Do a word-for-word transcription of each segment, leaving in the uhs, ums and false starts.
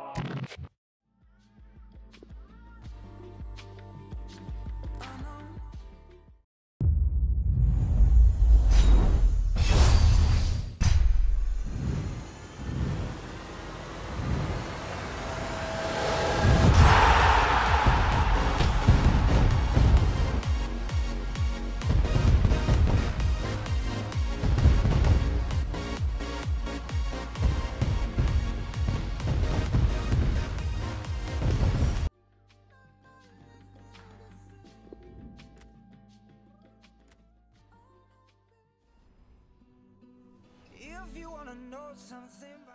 If you wanna know something about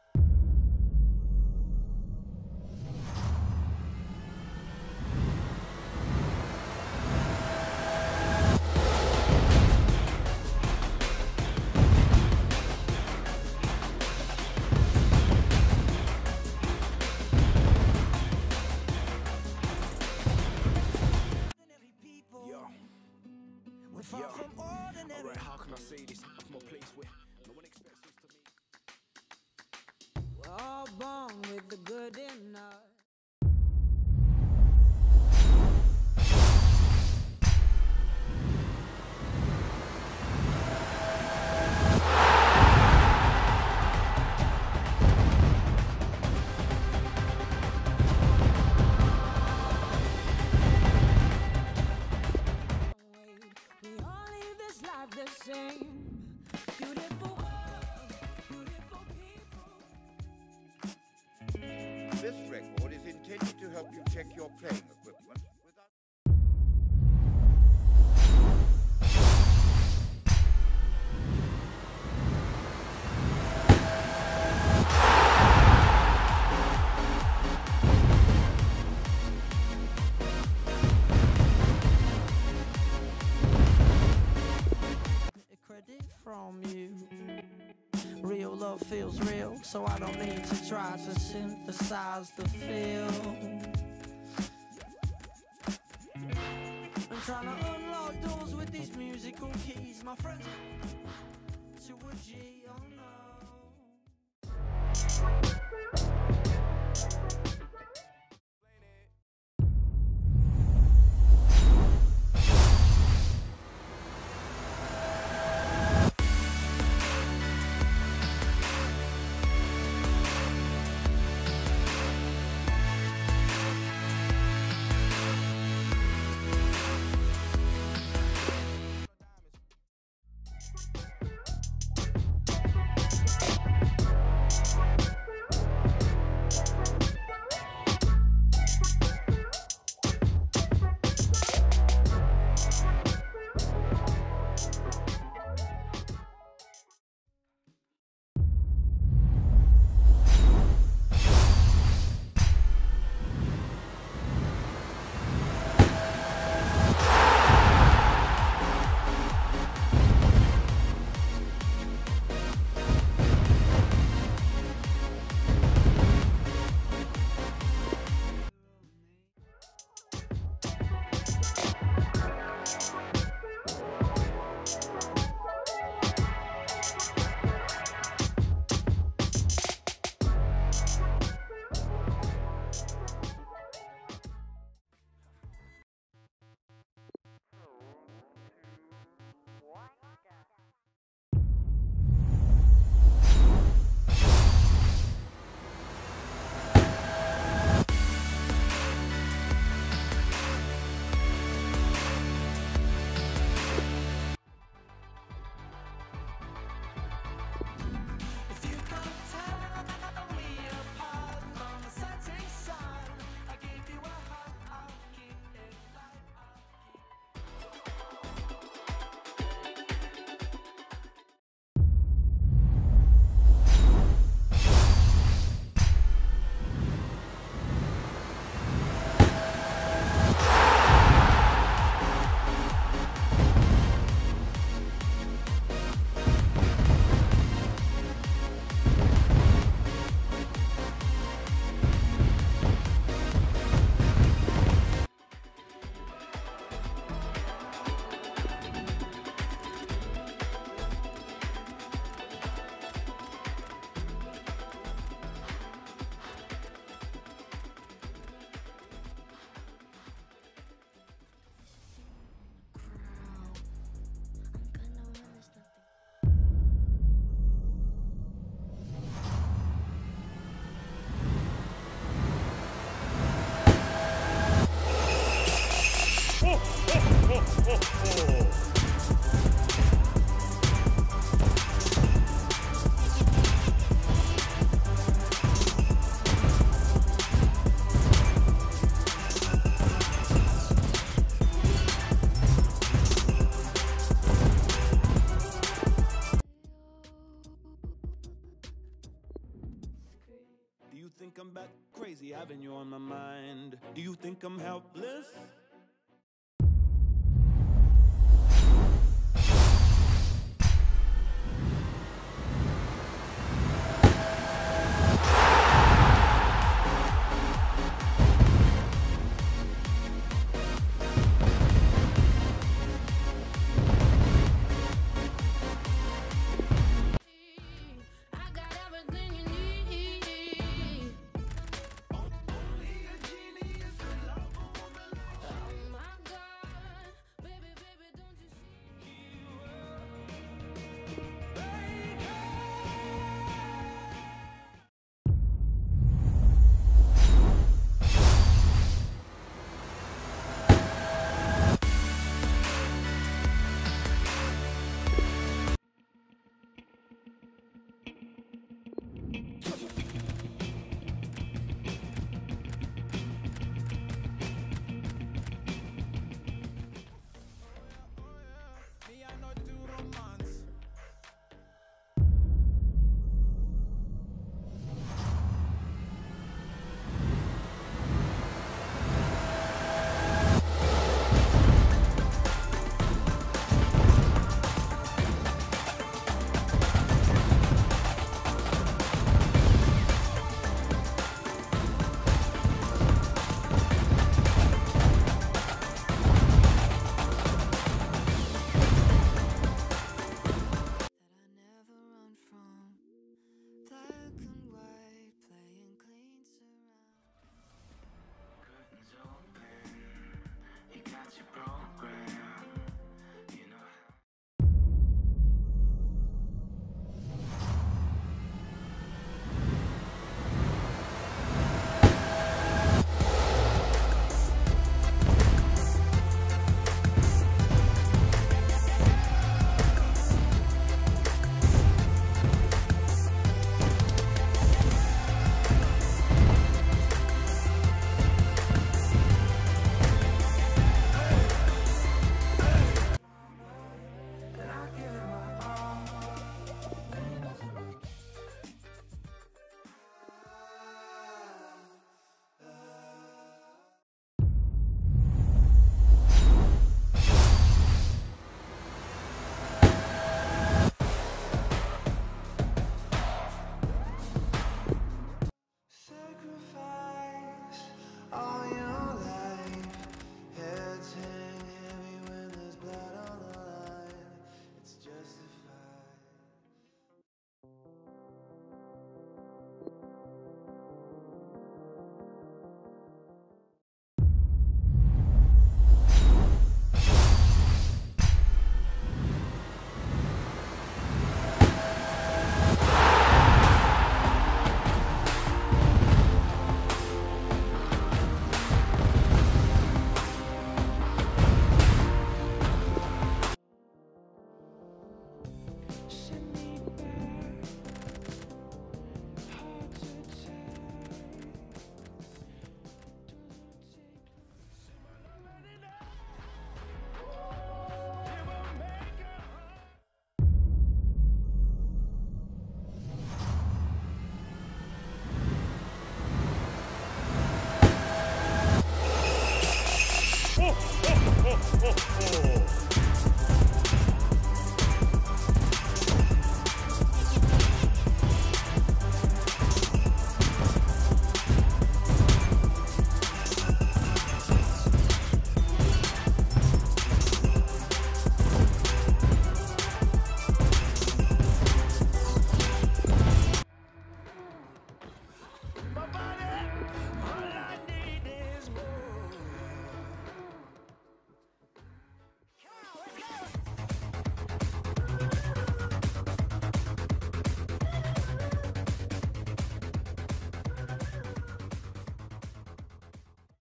ordinary people, Yo, we're far yo, from ordinary. alright, how can I say this? From a place where no one expects us to make. We're all born with the good in us. We all live this life the same. Beautiful world, beautiful people. This record is intended to help you check your playing equipment without... Credit from you. Real love feels real, so I don't need to try to synthesize the feel. I'm trying to unlock doors with these musical keys. My friends to a G, oh no. think I'm back crazy having you on my mind? Do you think I'm helpless?